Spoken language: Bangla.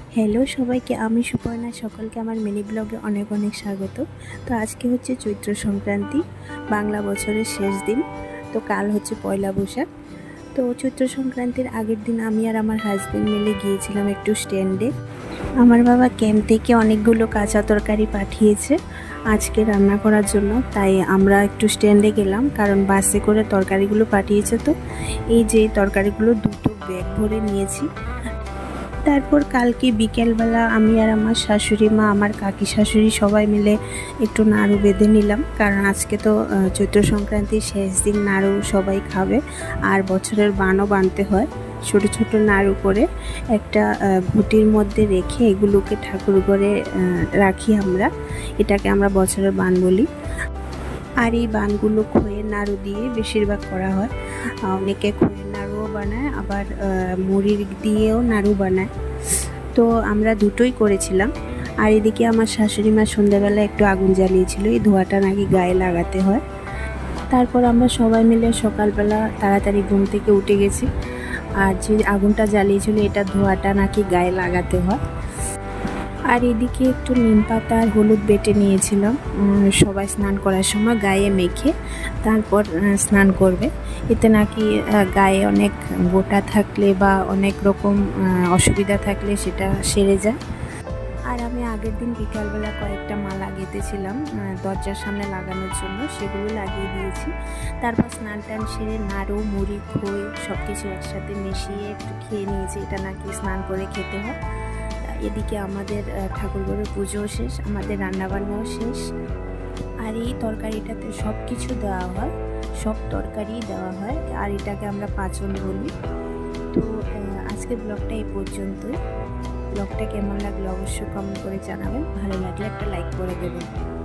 হ্যালো সবাইকে, আমি সুপর্ণা। সকলকে আমার মিনি ব্লগে অনেক অনেক স্বাগত। তো আজকে হচ্ছে চৈত্র সংক্রান্তি, বাংলা বছরের শেষ দিন। তো কাল হচ্ছে পয়লা বৈশাখ। তো চৈত্র সংক্রান্তির আগের দিন আমি আর আমার হাজব্যান্ড মিলে গিয়েছিলাম একটু স্ট্যান্ডে। আমার বাবা ক্যাম্প থেকে অনেকগুলো কাঁচা তরকারি পাঠিয়েছে আজকে রান্না করার জন্য, তাই আমরা একটু স্ট্যান্ডে গেলাম, কারণ বাসে করে তরকারিগুলো পাঠিয়েছে। তো এই যে তরকারিগুলো দুটো ব্যাগ ভরে নিয়েছি। তারপর কালকে বিকেলবেলা আমি আর আমার শাশুড়ি মা, আমার কাকি শাশুড়ি সবাই মিলে একটু নাড়ু বেঁধে নিলাম, কারণ আজকে তো চৈত্র সংক্রান্তির শেষ দিন, নাড়ু সবাই খাবে আর বছরের বানও বানতে হয়। ছোট ছোট নাড়ু করে একটা ঘুঁটির মধ্যে রেখে এগুলোকে ঠাকুর ঘরে রাখি আমরা। এটাকে আমরা বছরের বান বলি। আর এই বানগুলো খইয়ের নাড়ু দিয়ে বেশিরভাগ করা হয়। অনেকে খইয়ের নাড়ুও বানায়, আবার মুড়ির দিয়েও নাড়ু বানায়। তো আমরা দুটোই করেছিলাম। আর এদিকে আমার শাশুড়ি মা সন্ধ্যাবেলা একটু আগুন জ্বালিয়েছিল, এই ধোঁয়াটা নাকি গায়ে লাগাতে হয়। তারপর আমরা সবাই মিলে সকালবেলা তাড়াতাড়ি ঘুম থেকে উঠে গেছি। আর যে আগুনটা জ্বালিয়েছিল, এটা ধোঁয়াটা নাকি গায়ে লাগাতে হয়। আর এদিকে একটু নিম পাতা আর হলুদ বেটে নিয়েছিলাম, সবাই স্নান করার সময় গায়ে মেখে তারপর স্নান করবে। এতে নাকি গায়ে অনেক গোটা থাকলে বা অনেক রকম অসুবিধা থাকলে সেটা সেরে যায়। আর আমি আগের দিন বিকালবেলা কয়েকটা মালা গেঁথেছিলাম দরজার সামনে লাগানোর জন্য, সেগুলো লাগিয়ে দিয়েছি। তারপর স্নান টান সেরে নাড়ু, মুড়ি, খই সব কিছু একসাথে মিশিয়ে একটু খেয়ে নিয়েছি। এটা নাকি স্নান করে খেতে হয়। এদিকে আমাদের ঠাকুরঘরের পুজোও শেষ, আমাদের রান্নাবান্নাও শেষ। আর এই তরকারিটাতে সব কিছু দেওয়া হয়, সব তরকারি দেওয়া হয়, আর এটাকে আমরা পাঁচন বলি। তো আজকের ব্লগটা এই পর্যন্তই। ব্লগটা কেমন লাগলো অবশ্যই কমেন্ট করে জানাবেন। ভালো লাগলে একটা লাইক করে দেবেন।